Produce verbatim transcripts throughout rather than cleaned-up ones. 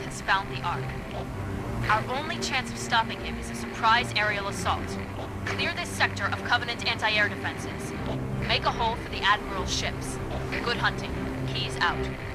has found the Ark. Our only chance of stopping him is a surprise aerial assault. Clear this sector of Covenant anti-air defenses. Make a hole for the Admiral's ships. Good hunting. Keys out.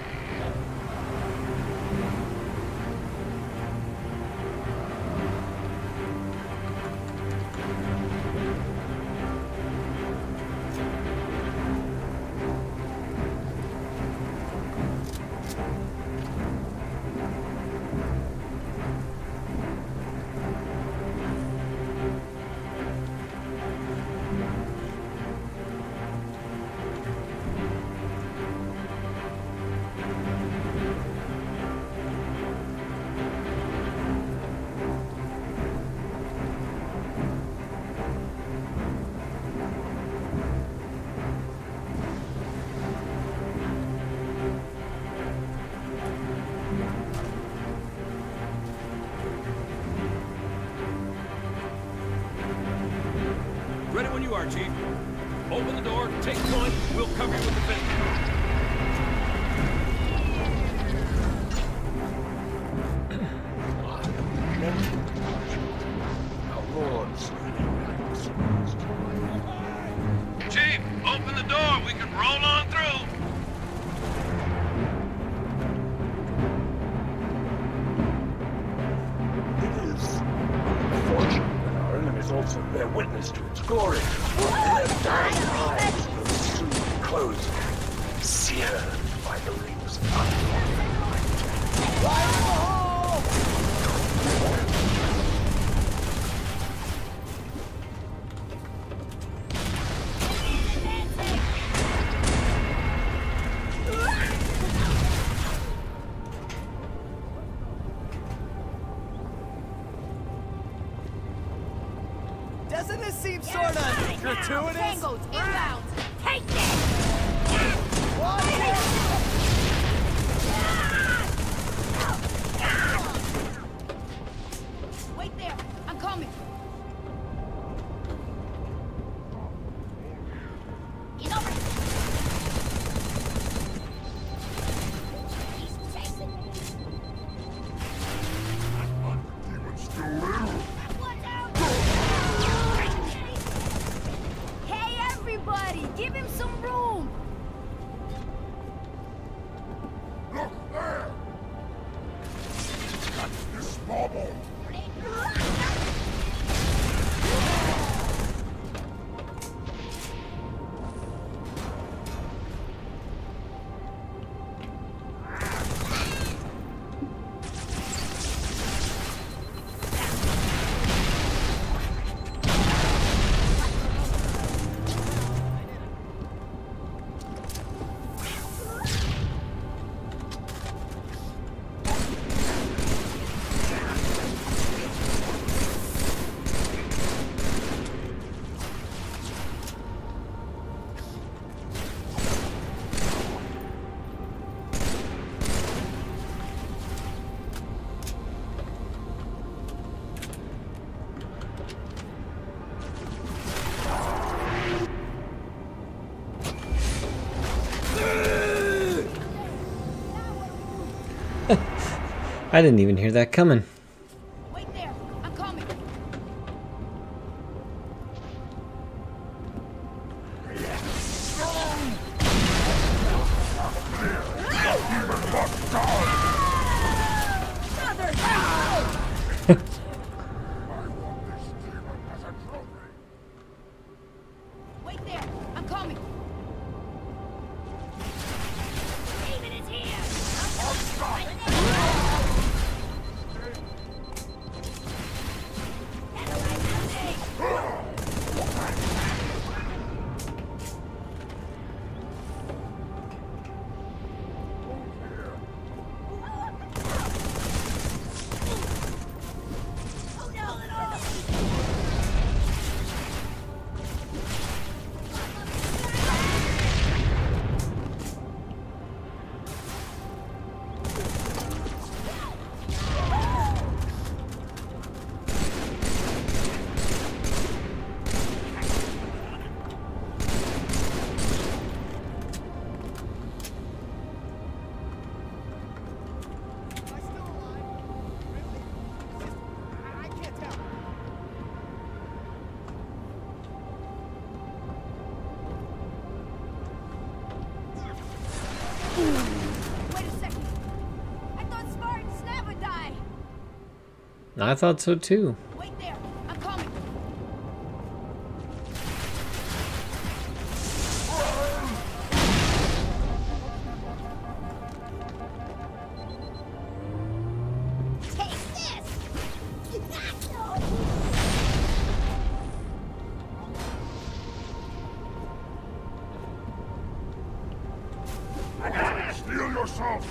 Ready when you are, Chief. Open the door, take point, we'll cover you with the fence. Chief, open the door, we can roll on through. It is unfortunate that our enemies also bear witness to its glory. Their eyes will soon close, seared by the rings of Doesn't this seem sort of gratuitous? Tango's inbound. Take this! Wait there. I'm coming. Get over here. He's chasing me. demons still little. Watch out! Hey, everybody! Give him some room! Look there! Got this bauble! I didn't even hear that coming. Wait there. I'm coming. Wait there. I'm coming. David is here. I'm I thought so too. Wait there. I'm coming. Take this. Steel yourself!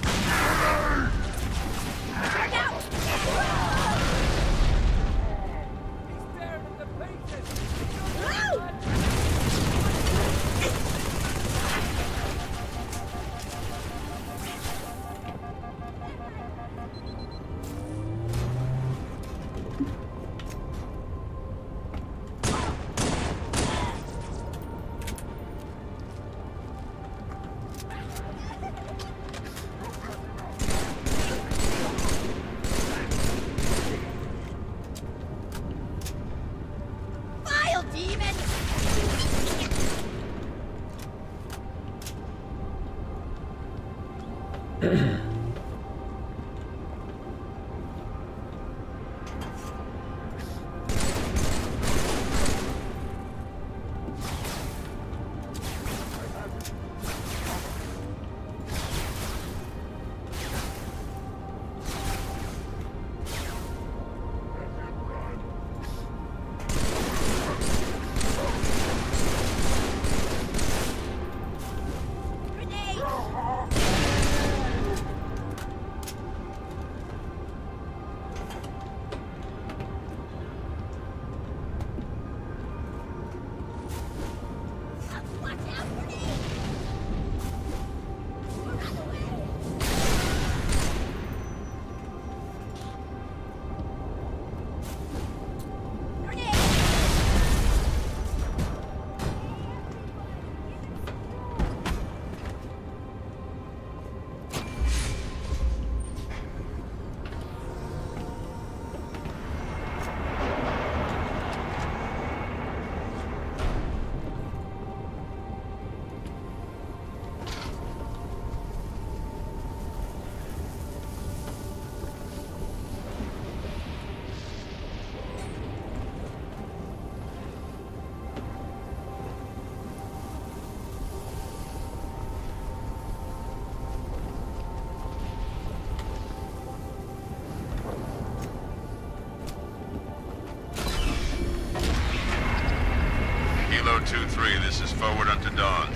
two three, this is forward unto dawn.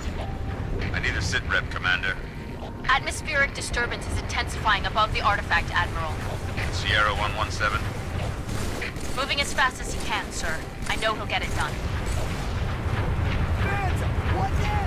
I need a sit rep, Commander. Atmospheric disturbance is intensifying above the artifact, Admiral. Sierra one one seven. Moving as fast as he can, sir. I know he'll get it done. What's that?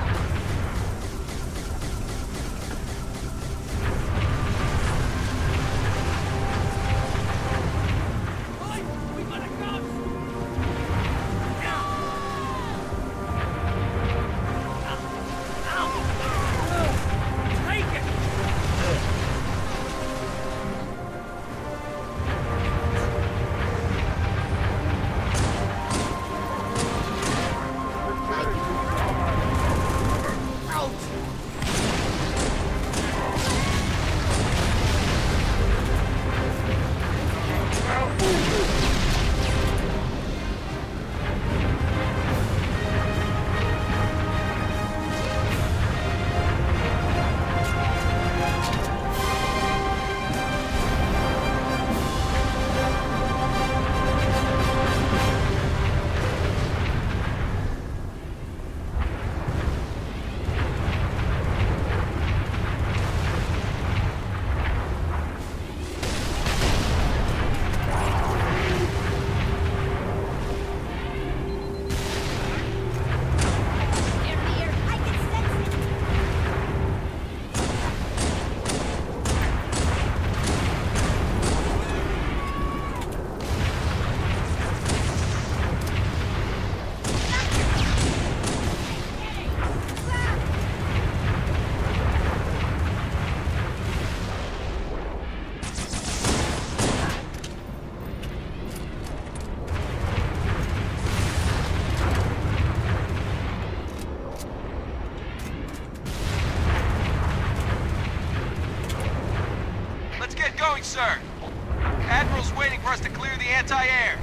anti-air.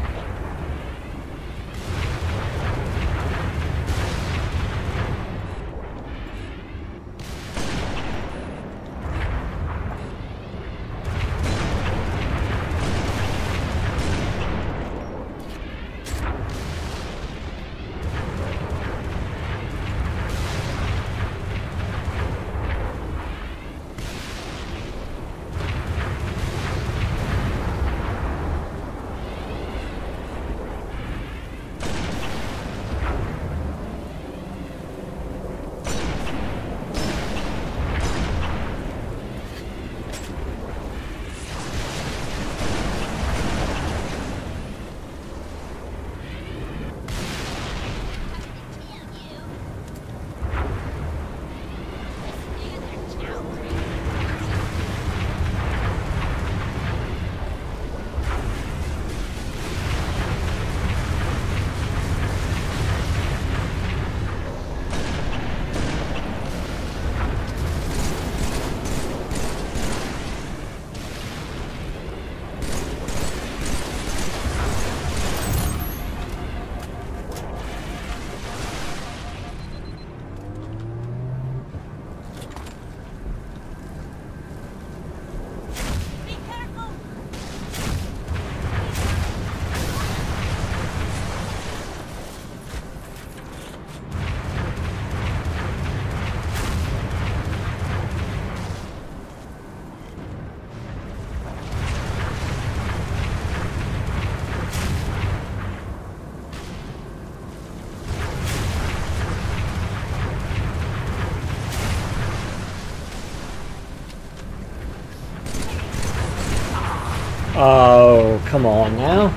Oh, come on now.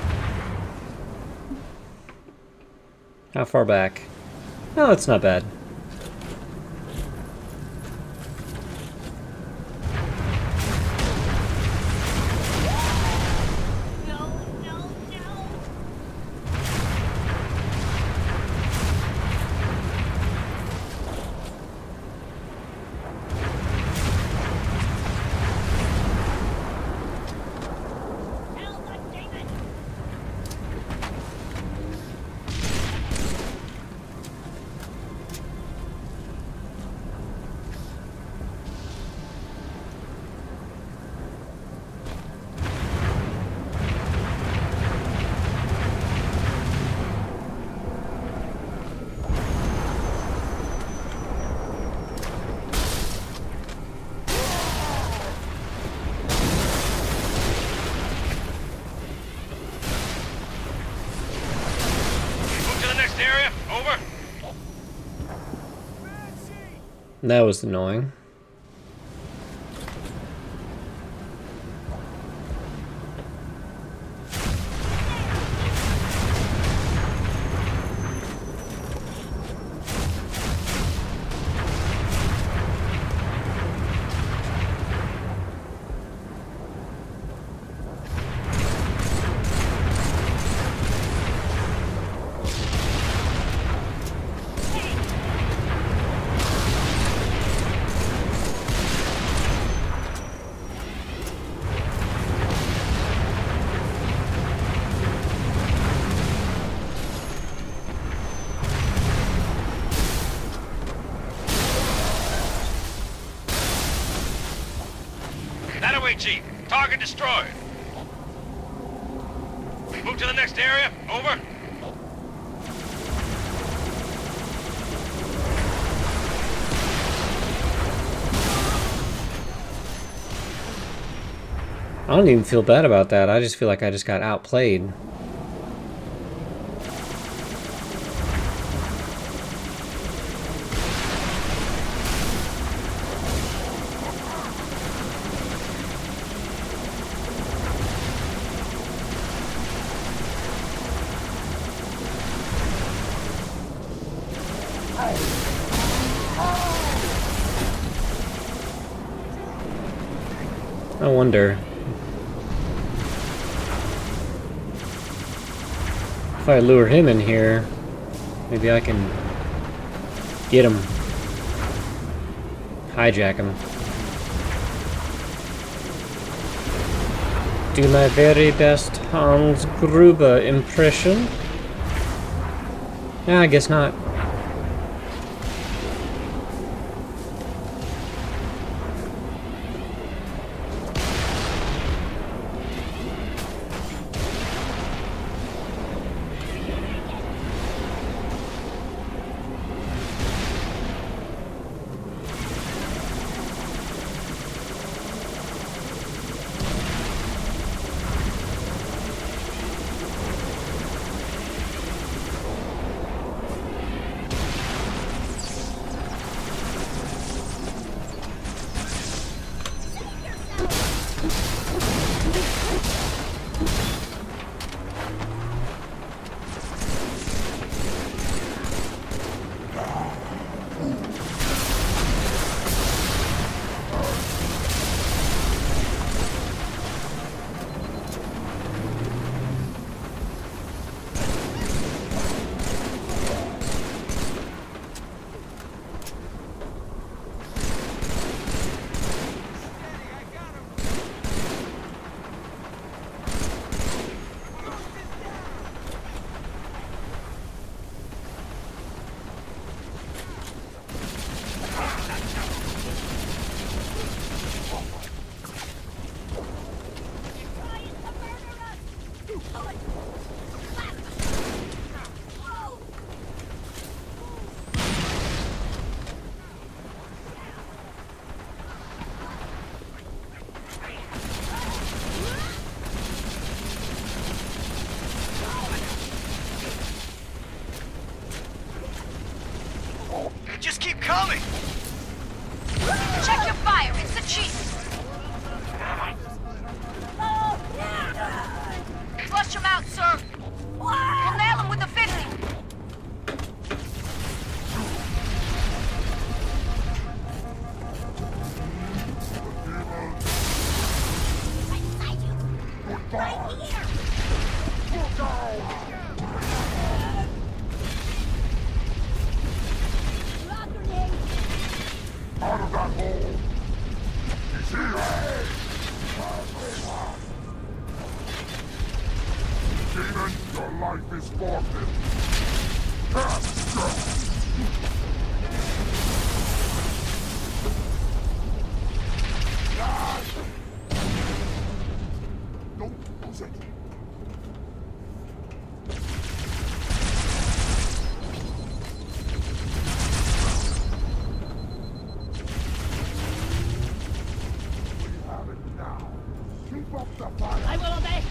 How far back? No, that's not bad. That was annoying. Chief, target destroyed. Move to the next area. Over. I don't even feel bad about that. I just feel like I just got outplayed. I wonder if I lure him in here, maybe I can get him, hijack him. do my very best Hans Gruber impression. Yeah, I guess not. Just keep coming! Check your fire, it's the chief! Flush him out, sir! We'll nail him with the fifty! Out of that hole! He's here! Demon, your life is forfeit! Don't lose it! I will obey.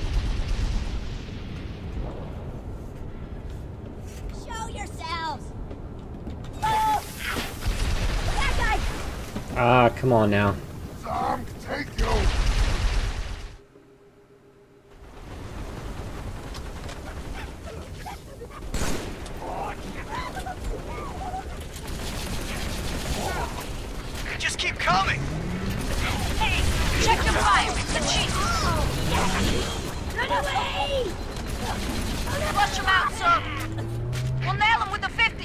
Show yourselves. Oh! That guy! Ah, come on now. Sam, take you! Just keep coming! Hey, check your fire, it's the chief! Run away! Flush him out, sir! We'll nail him with the fifty!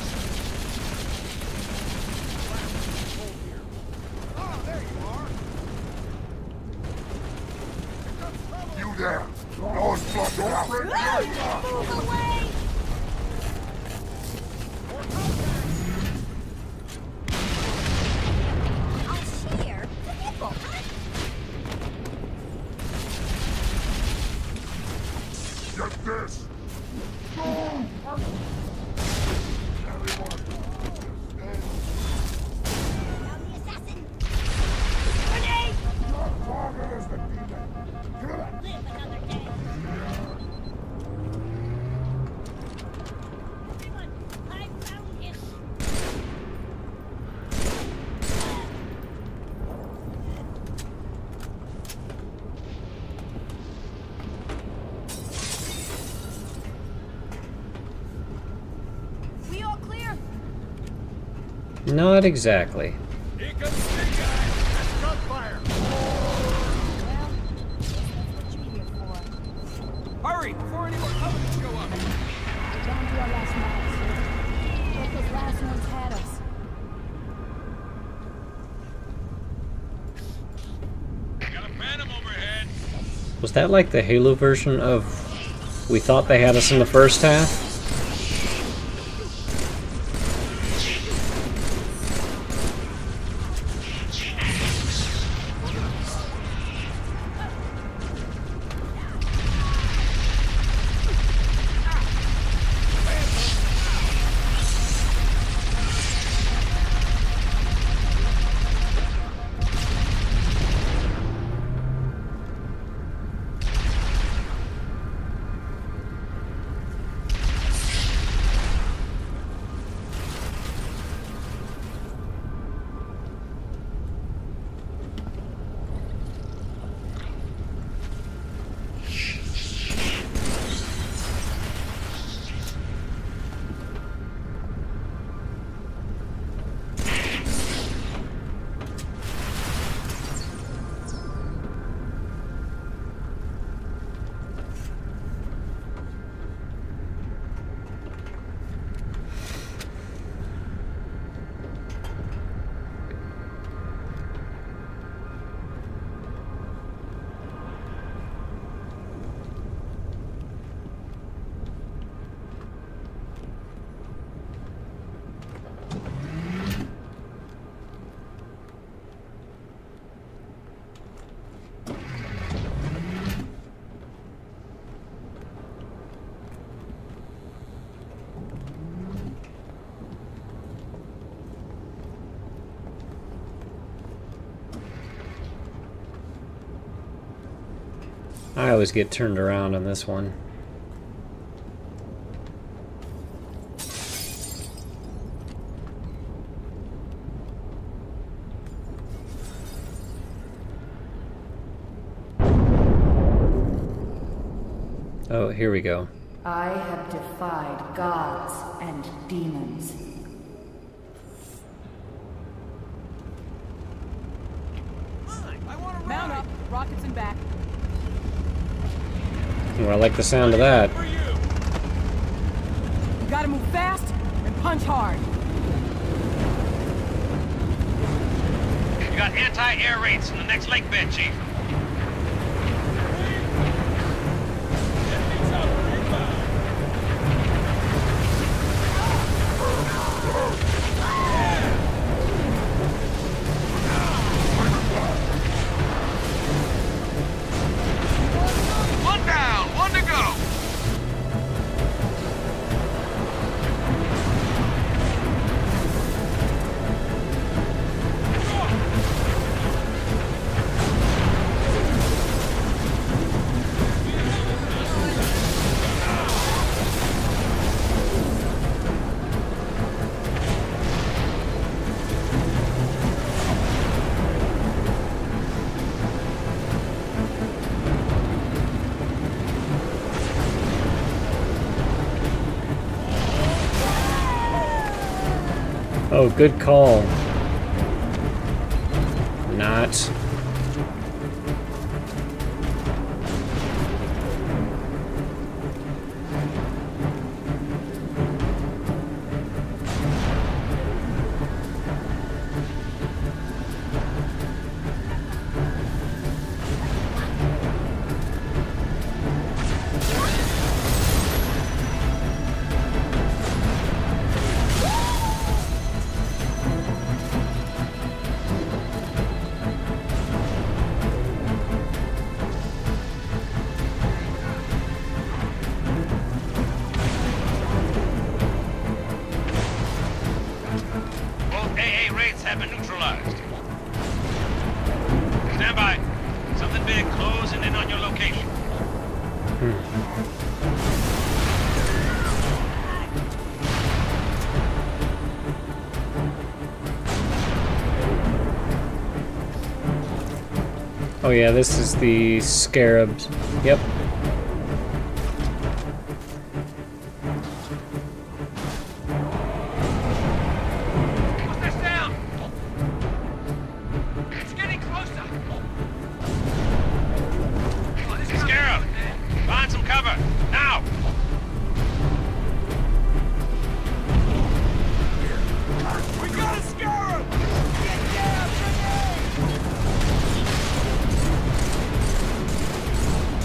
You there! No one's blocking out! Move away! I'll share the nipple. Get this! No! Everyone! Down the assassin. Grenade! Your target is the demon! Kill it! Live another day. Everyone, I found him. We all clear? Not exactly. Here comes the big guy! That's front fire! Well, that's what you're here for. Hurry, before anyone others show up! We're down to our last miles, sir. But those last ones had us. Got a phantom overhead. Was that like the Halo version of we thought they had us in the first half? I always get turned around on this one. Oh, here we go. I have defied gods and demons. Mount up, rockets and back. Well, I like the sound of that. You gotta move fast and punch hard. You got anti-air raids in the next lake bed, Chief. One down, one to go. Oh, good call. Not. Both A A raids have been neutralized. Stand by. Something big closing in on your location. Oh yeah, this is the Scarab. Yep. Put this down! It's getting closer! Scarab! Find some cover! Now! We got a Scarab! Get down, grenade!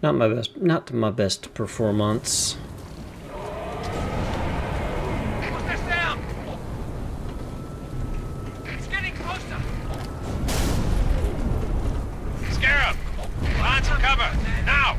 Not my best, not my best performance. Push this down! It's getting closer! Scarab! Launch for cover! Now!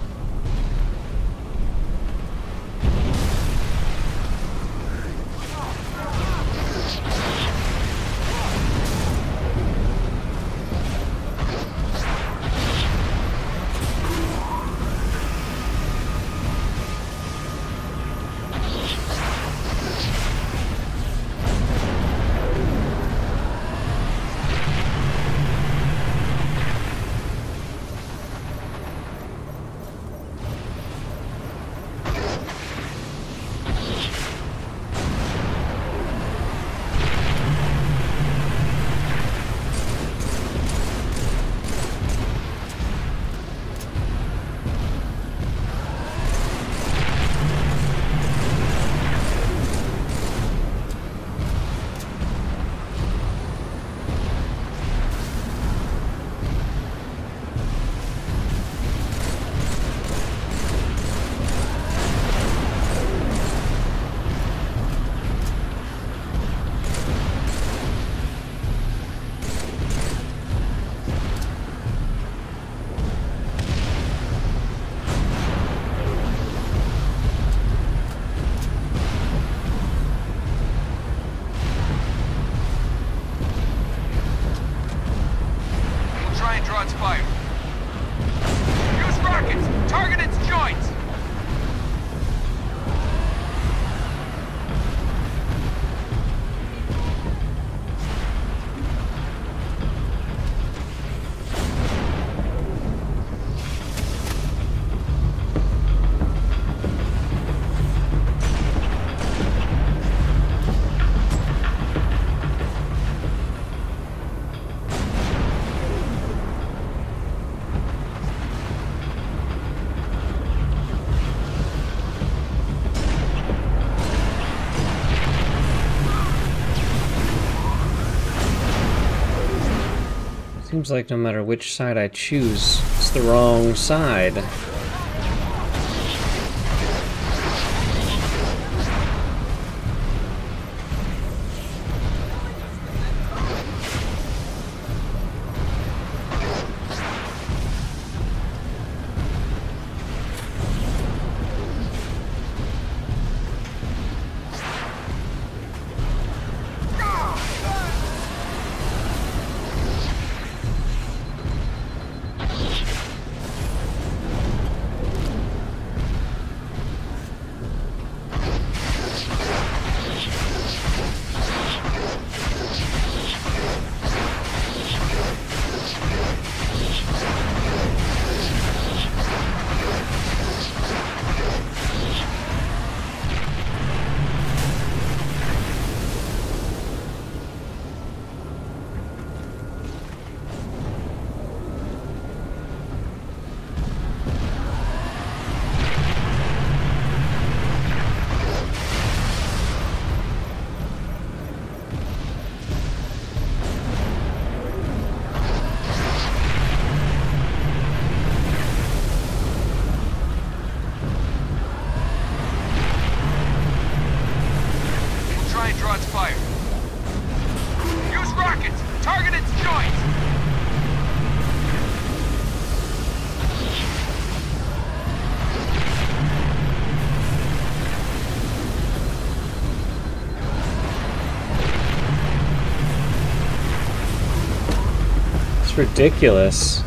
Seems like no matter which side I choose, it's the wrong side. Ridiculous.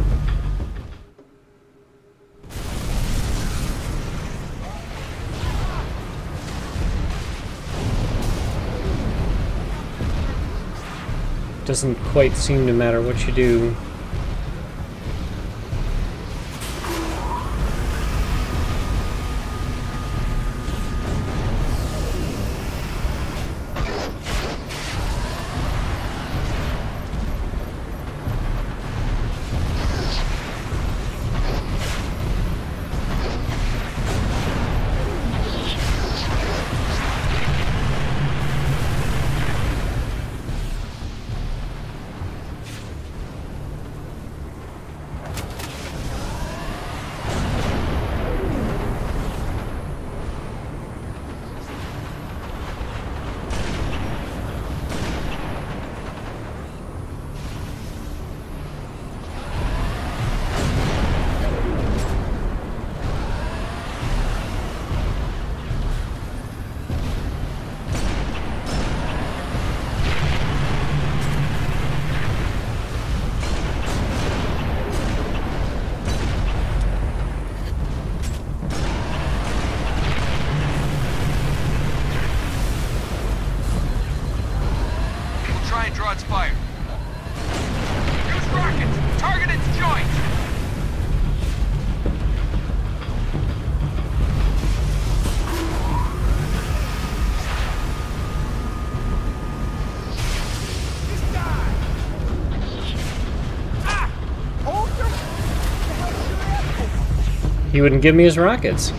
Doesn't quite seem to matter what you do. Grenade draw its fire. Use rockets! Target its joint! He wouldn't give me his rockets.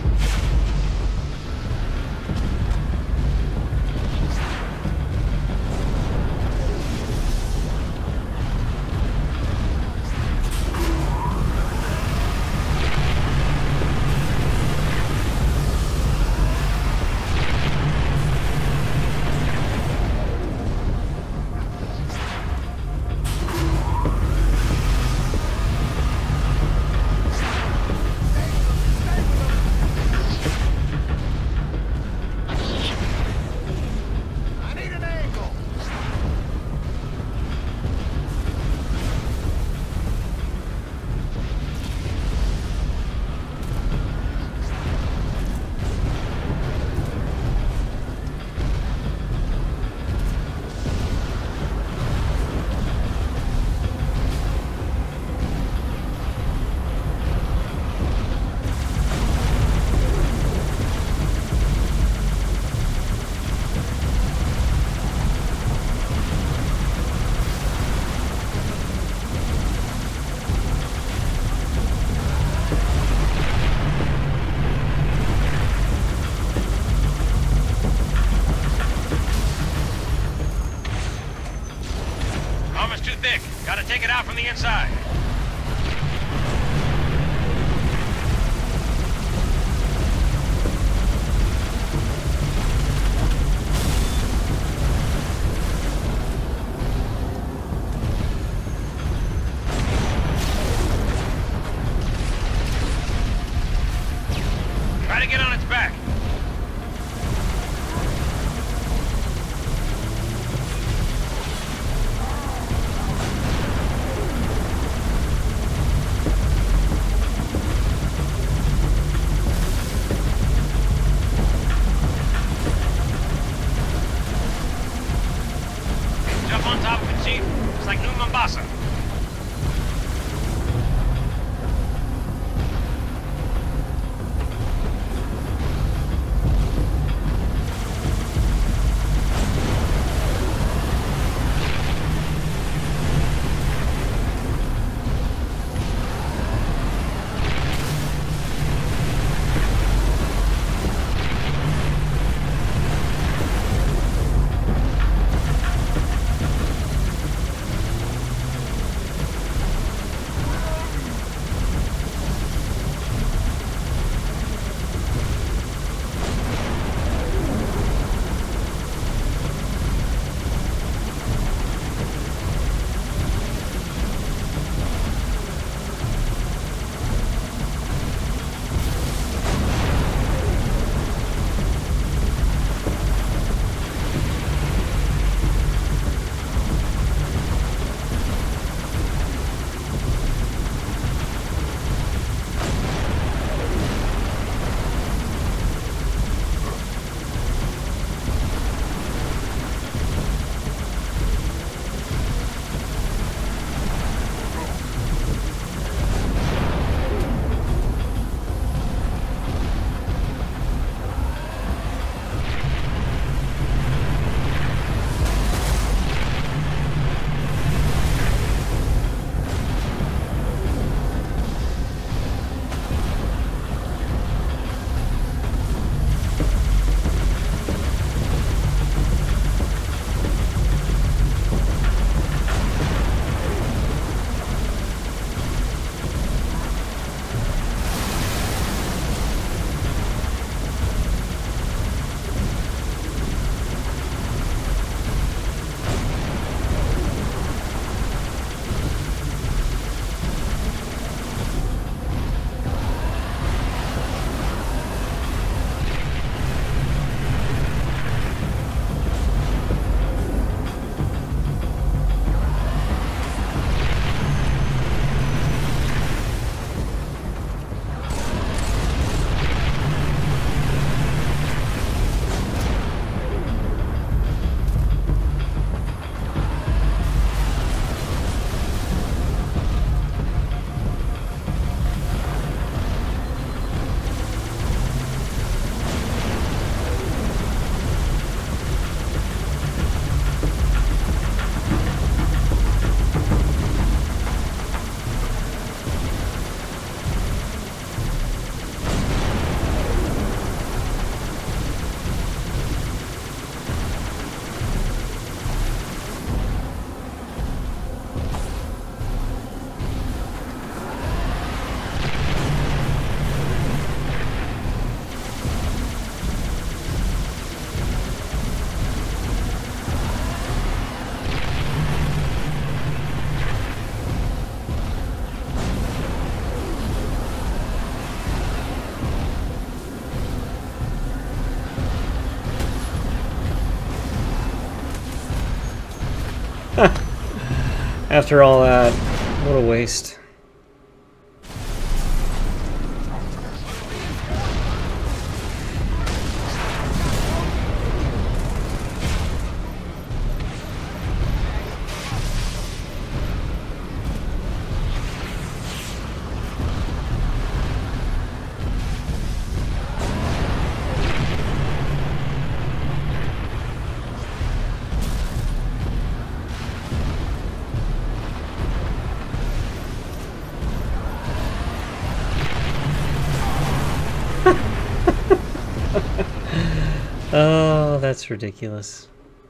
Gotta take it out from the inside. Try to get on its back. After all that, what a waste. Oh, that's ridiculous.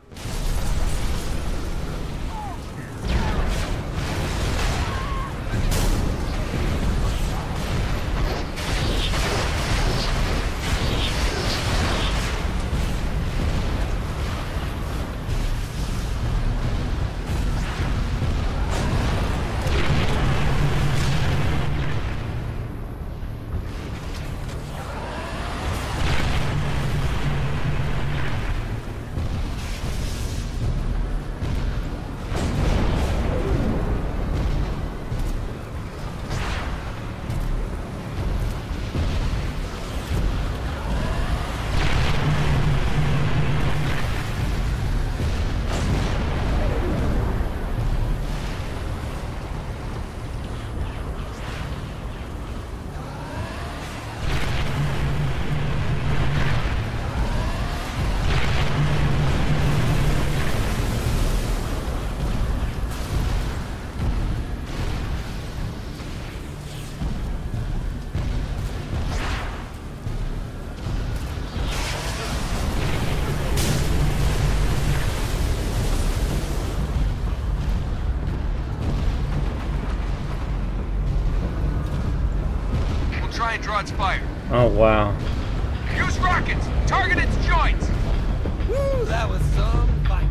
Try and draw its fire. Oh, wow. Use rockets! Target its joints! Woo, that was some fight.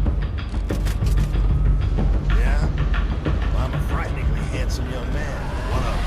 Yeah? Well, I'm a frighteningly handsome young man. What up?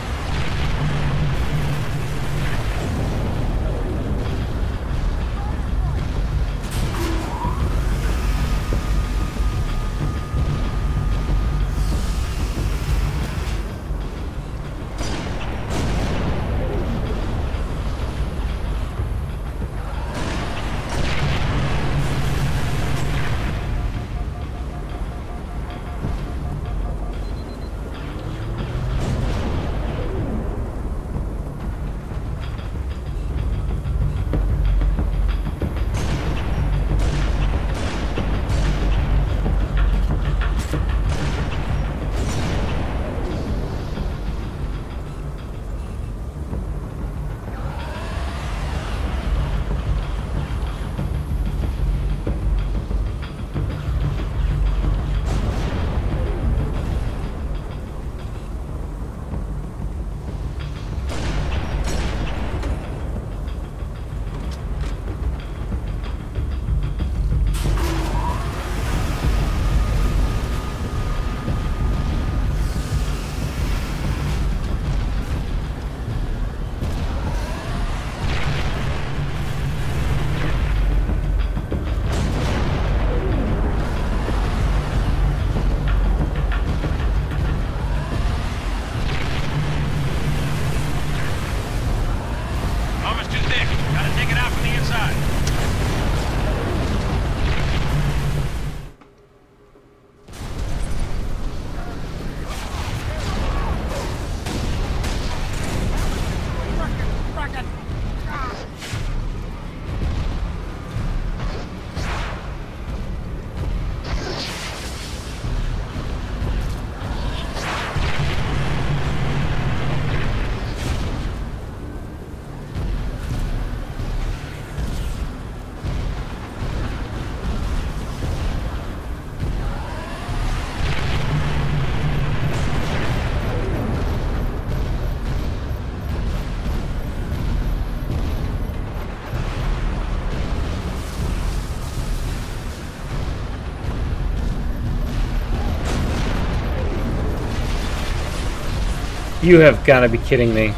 You have got to be kidding me.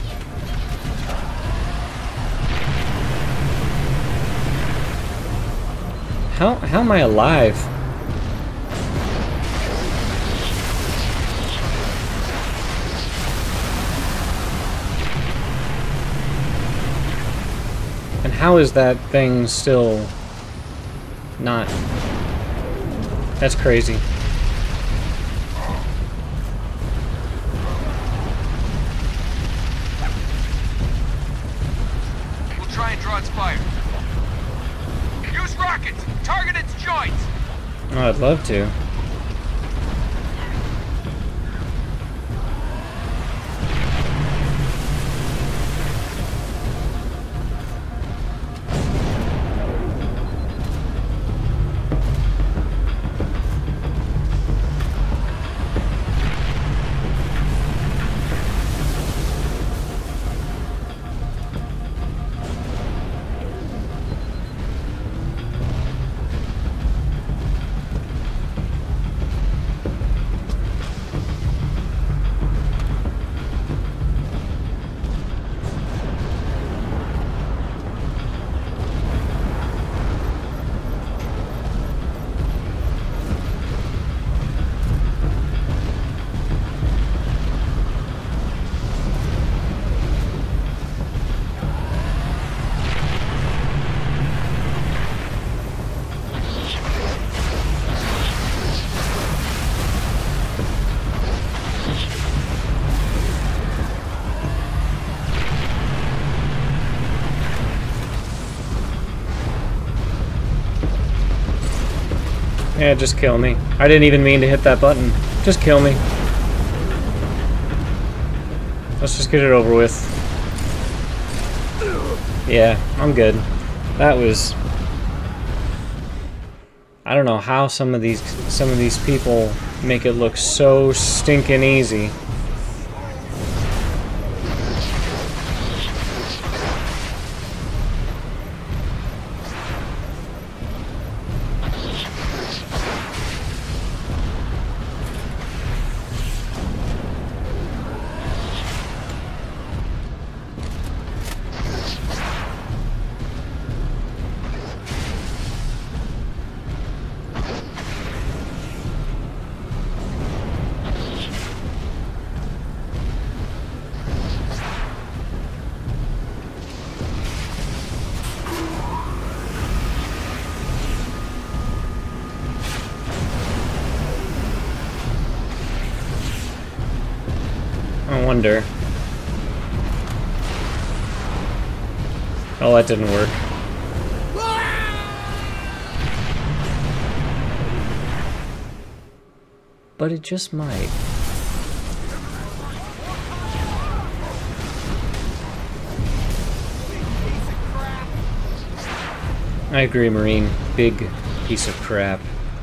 How, how am I alive? how is that thing still not... That's crazy. We'll try and draw its fire. Use rockets! Target its joints! Oh, I'd love to. Yeah, just kill me. I didn't even mean to hit that button. Just kill me. Let's just get it over with. Yeah, I'm good. That was... I don't know how some of these some of these people make it look so stinking easy. I wonder. Oh, that didn't work. But it just might. I agree, Marine. Big piece of crap.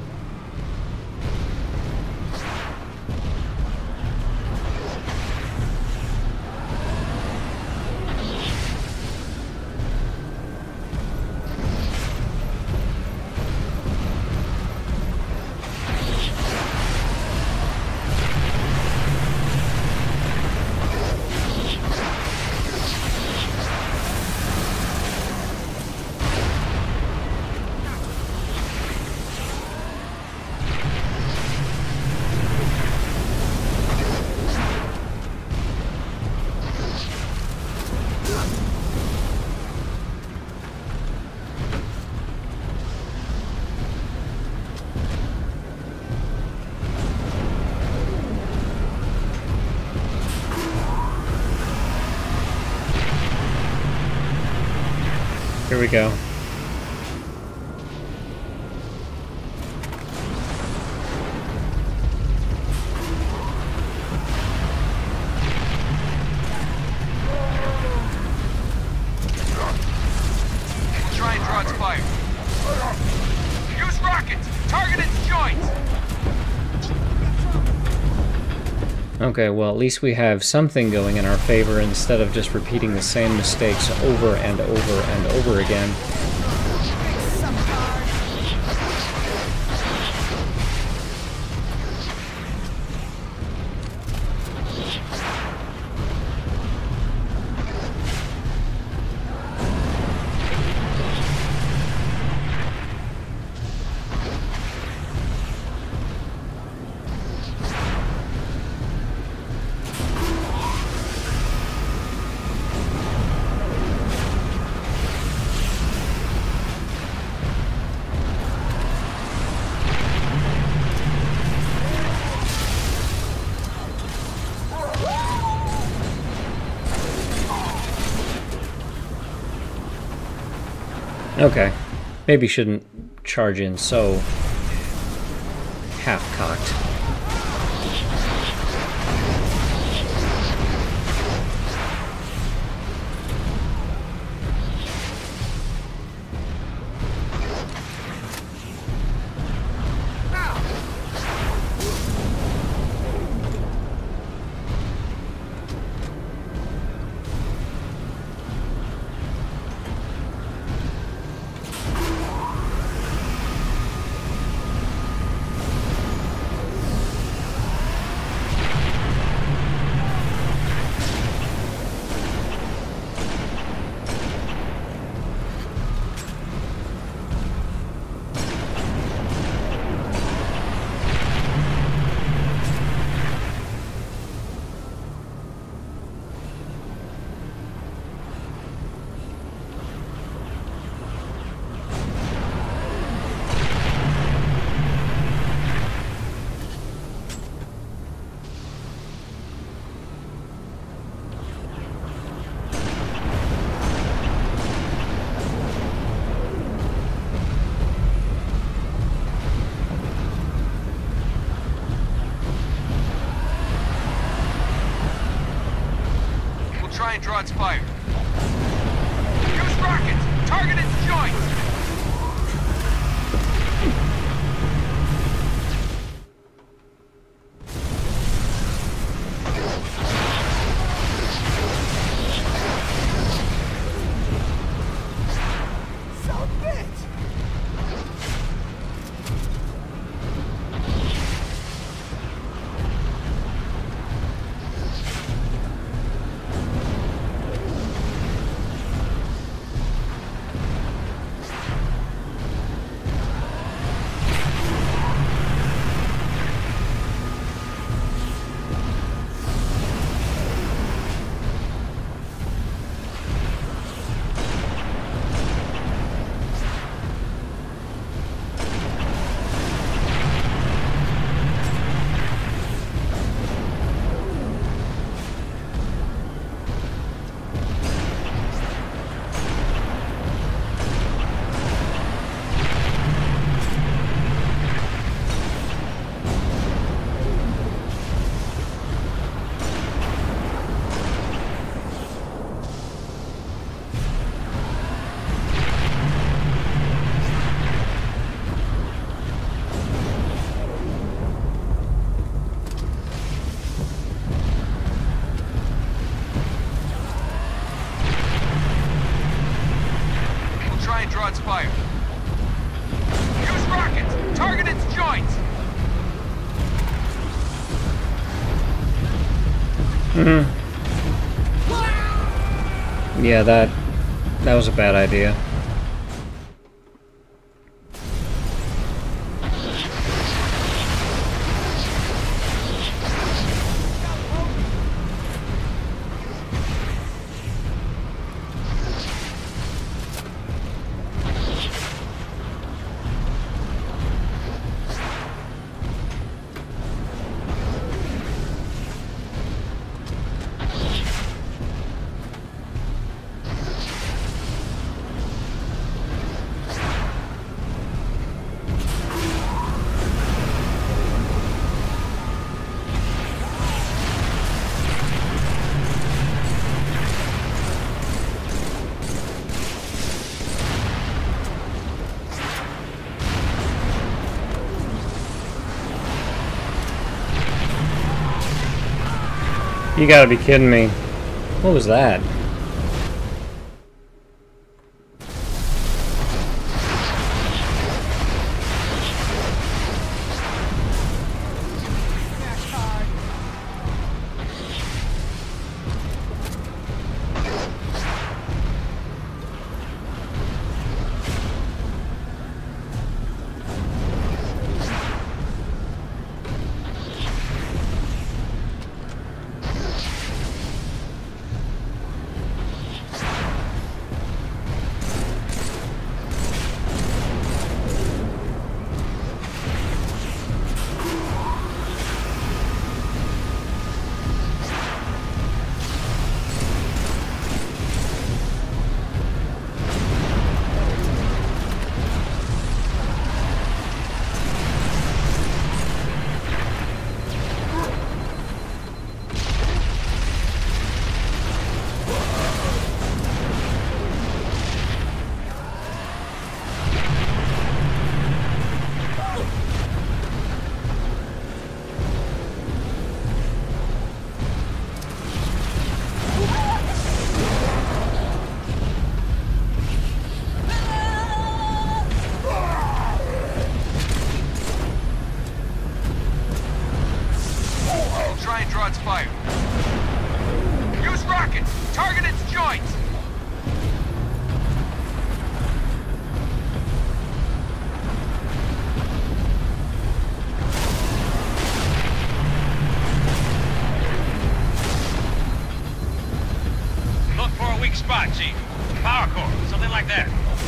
Here we go. Try and draw its fire. Use rockets! Target its joints! Okay, well, at least we have something going in our favor instead of just repeating the same mistakes over and over and over again. Okay. Maybe shouldn't charge in so half-cocked. Try and draw its fire. Use rockets! Target its joints! Draw its fire. Use rockets! Target its joints! Mm-hmm. Yeah, that that was a bad idea. You gotta be kidding me. What was that? Droid's fire. Use rockets! Target its joints! Look for a weak spot, Chief. Power core, something like that.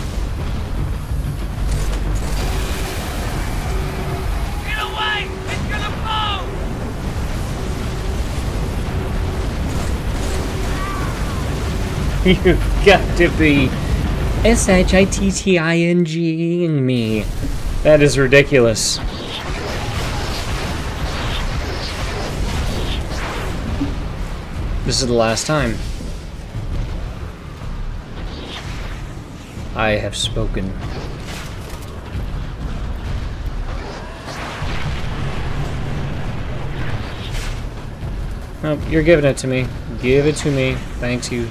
Get away! It's gonna blow! You've got to be S H I T T I N G-ing me. That is ridiculous. This is the last time. I have spoken. Oh, you're giving it to me. Give it to me. Thanks, you.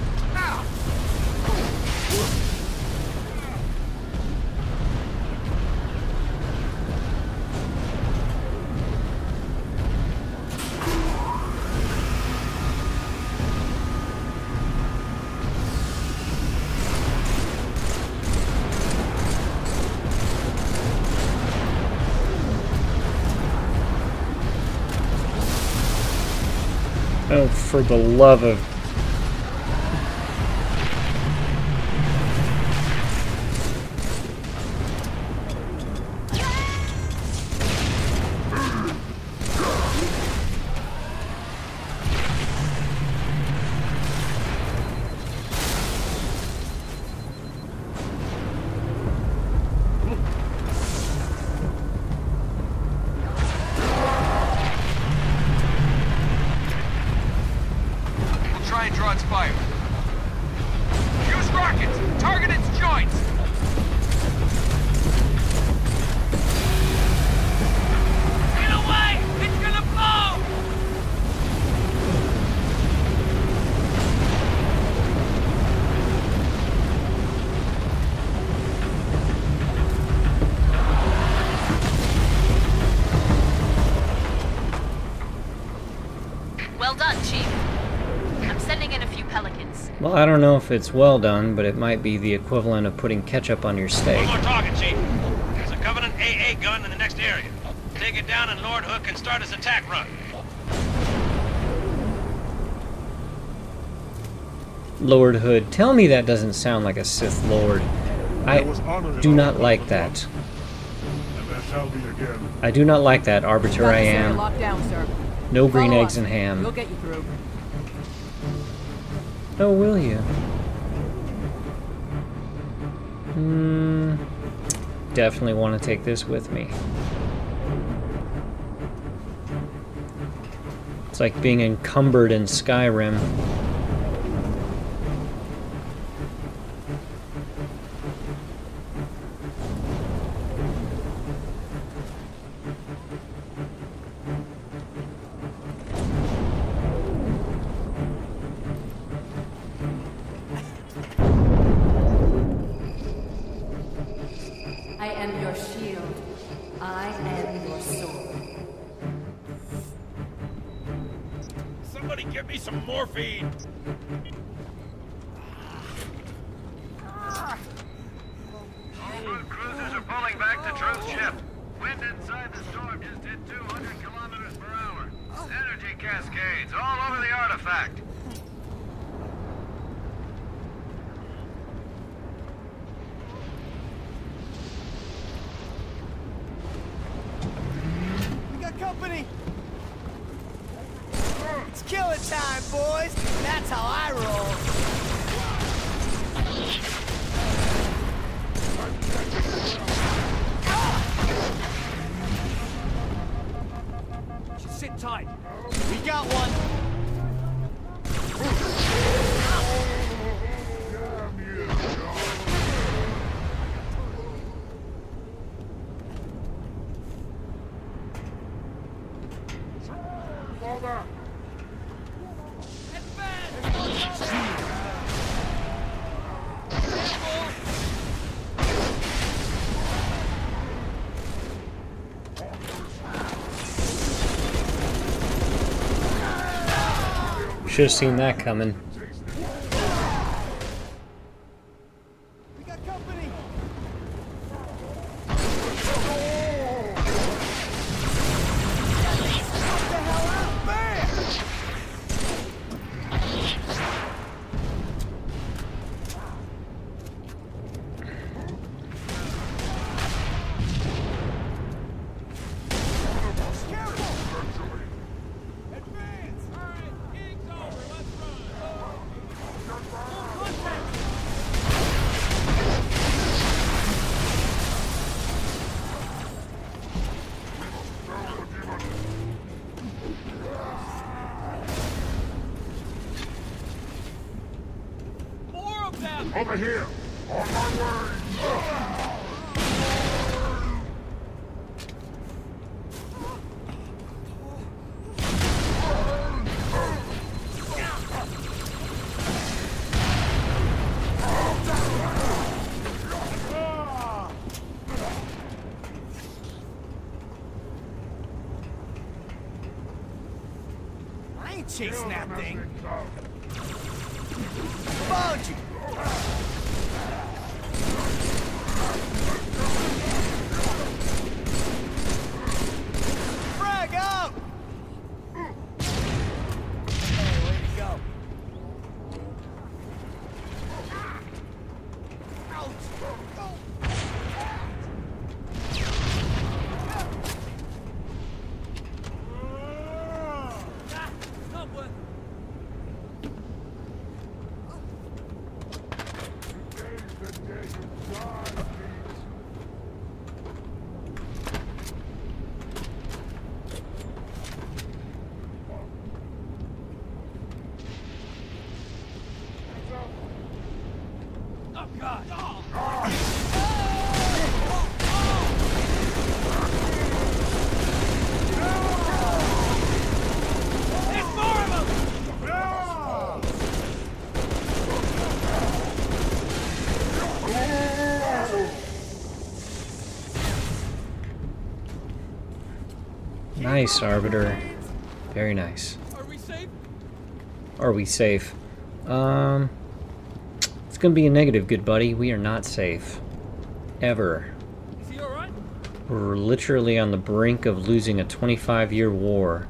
Oh, for the love of... Try and draw its fire. Use rockets! Target its joints! Get away! It's gonna blow! Well done, Chief. I'm sending in a few pelicans. Well, I don't know if it's well done, but it might be the equivalent of putting ketchup on your steak. One more target, Chief. There's a Covenant A A gun in the next area. Take it down and Lord Hood can start his attack run. Lord Hood. Tell me that doesn't sound like a Sith Lord. I do not like that. And there shall be again. I do not like that, Arbiter I am. Locked down, sir. No green Follow eggs us. and ham. We'll get you through. Oh, will you? Hmm. Definitely want to take this with me. It's like being encumbered in Skyrim. I am your shield. I am your sword. Somebody give me some morphine! All good cruisers are pulling back to Truth Ship. Wind inside the storm just hit two hundred kilometers per hour. Energy cascades all over the artifact. We got company! It's killing time, boys! That's how I roll! Just sit tight. We got one! Should have seen that coming. We got company. What the hell out there? Over here! On my way! I ain't chasing that thing. Found you. Frag out! Hey, way to go. Ouch! Nice, Arbiter. Very nice. Are we safe? Are we safe? Um, it's gonna be a negative, good buddy. We are not safe. Ever. Is he alright? We're literally on the brink of losing a twenty-five year war.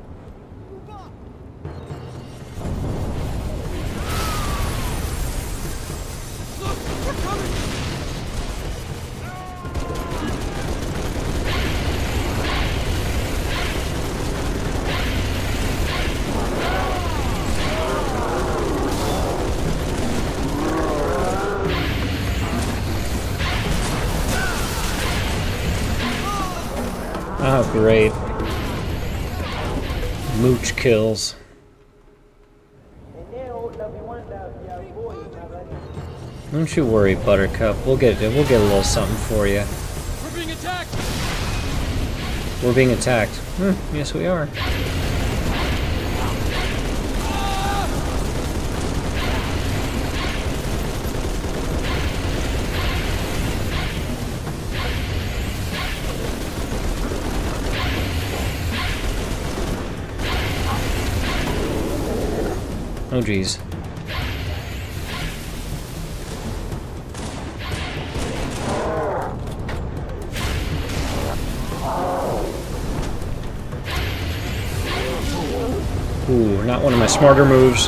Oh, great. Mooch kills. Don't you worry, Buttercup. We'll get it. We'll get a little something for you. We're being attacked. We're being attacked. Hmm, yes, we are. Oh, geez. Ooh, not one of my smarter moves.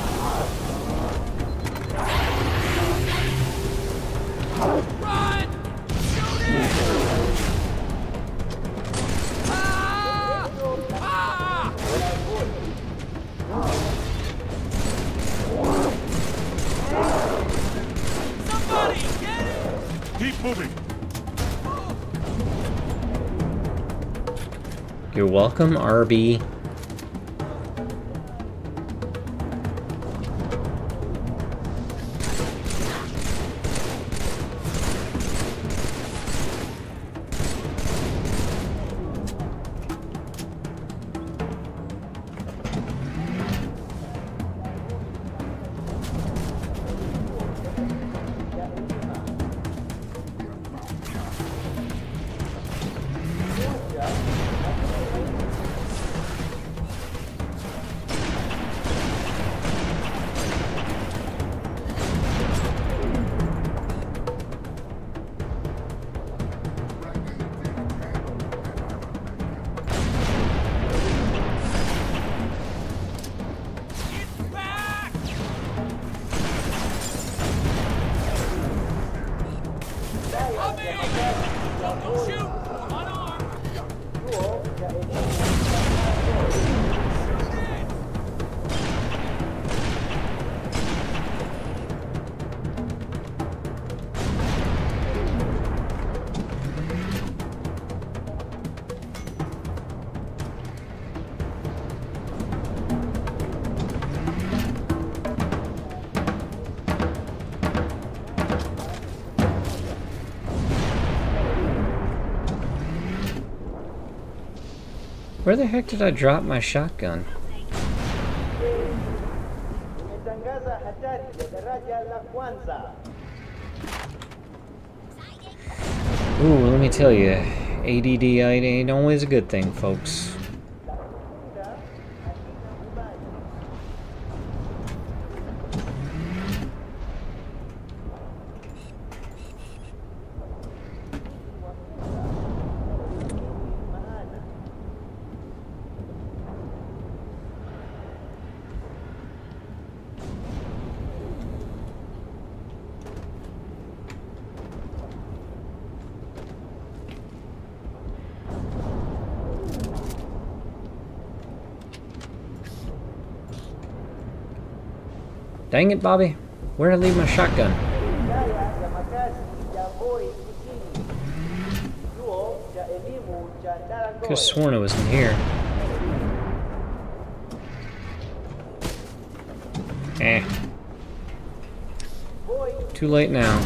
You're welcome, R B. Where the heck did I drop my shotgun? Ooh, let me tell you, A D D ain't always a good thing, folks. Dang it, Bobby. Where'd I leave my shotgun? Could've sworn it was in here. Eh. Too late now.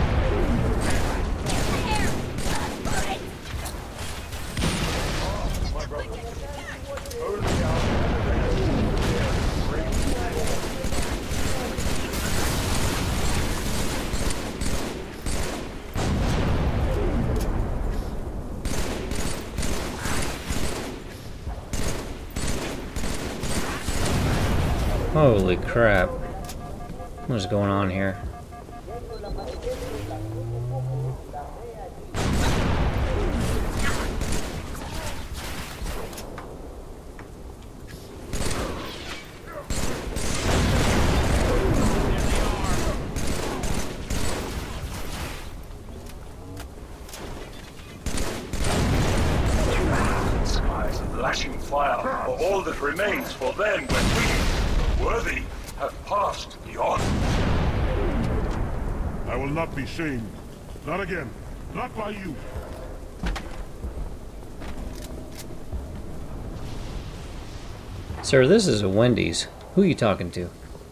Holy crap. What's going on here? Skies and lashing fire are all that remains for them when we, worthy, have passed beyond. I will not be shamed. Not again. Not by you. Sir, this is a Wendy's. Who are you talking to?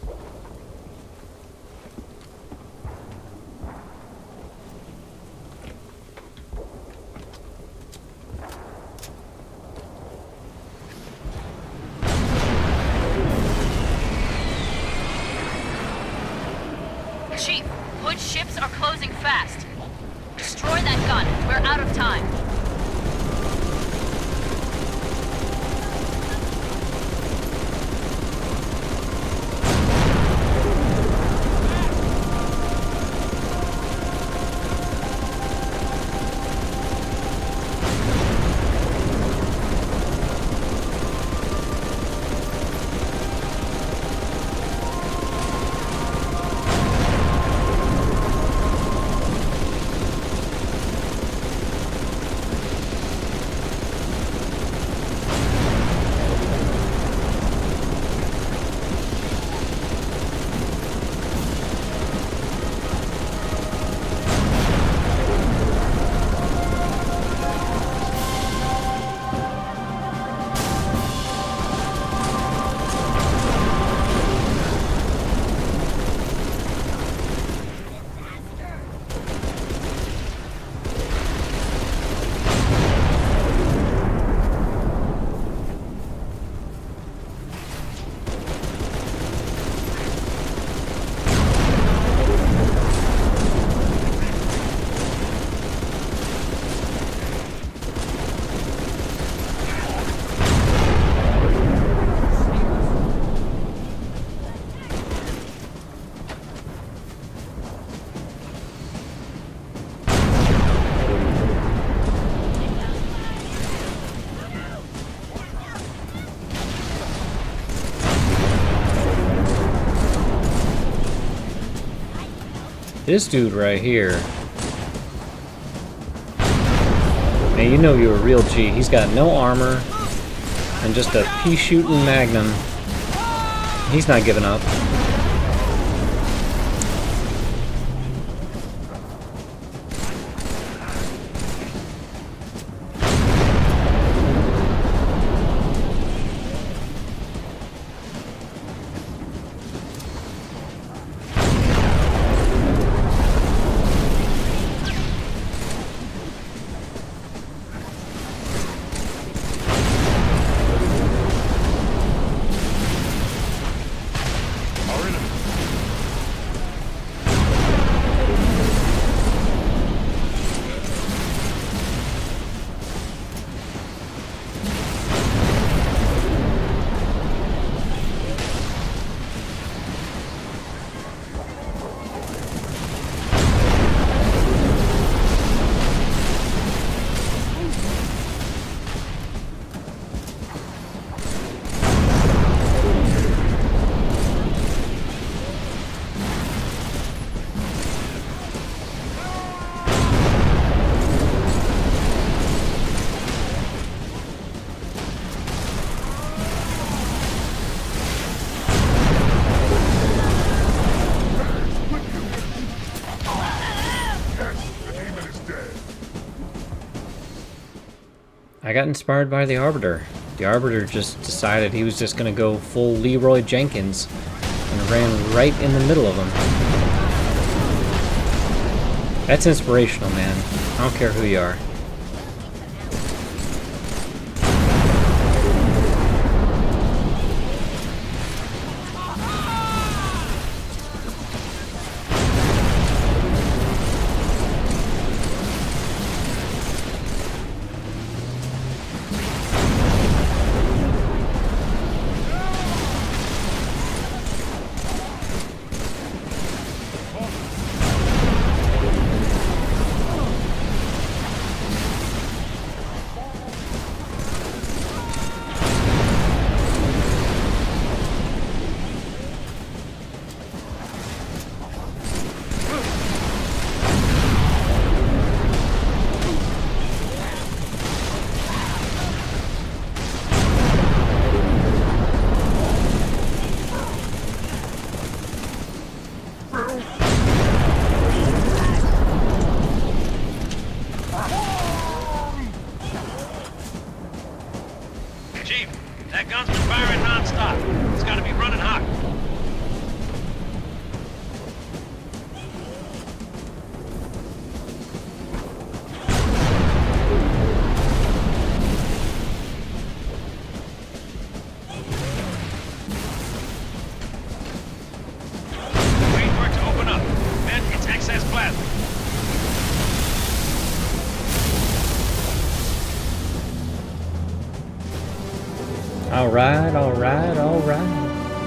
Chief, Hood's ships are closing fast. Destroy that gun. We're out of time. This dude right here. Now you know you're a real G. He's got no armor and just a pea-shooting magnum. He's not giving up. I got inspired by the Arbiter. The Arbiter just decided he was just gonna go full Leroy Jenkins and ran right in the middle of them. That's inspirational, man. I don't care who you are. Chief, that gun's been firing non-stop. It's gotta be running hot. Wait for it to open up. Then it's excess plasma. Alright, alright, alright.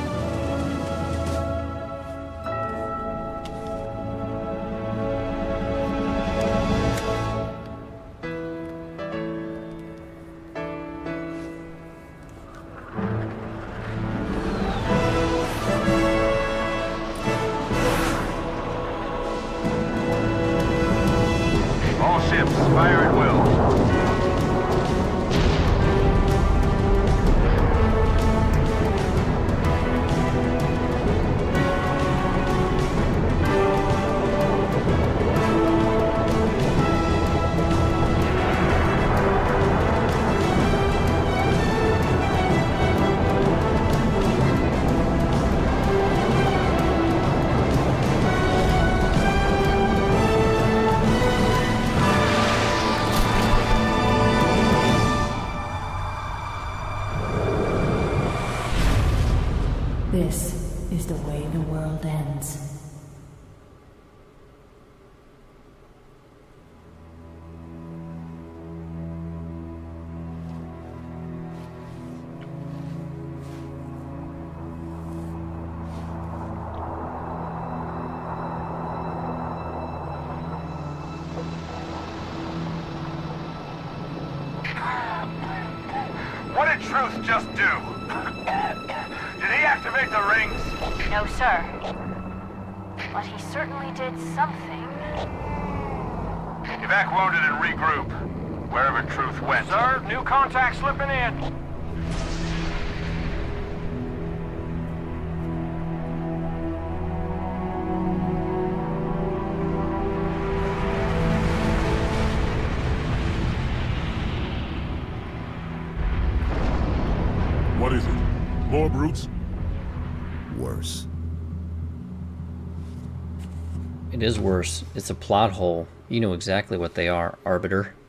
All ships, fire at will. This is the way the world ends. What did Truth just do? Did he activate the rings? No, sir. But he certainly did something. Evac wounded and regroup. Wherever Truth went. Sir, new contact slipping in. What is it? More brutes? Worse. It is worse. It's a plot hole. You know exactly what they are, Arbiter.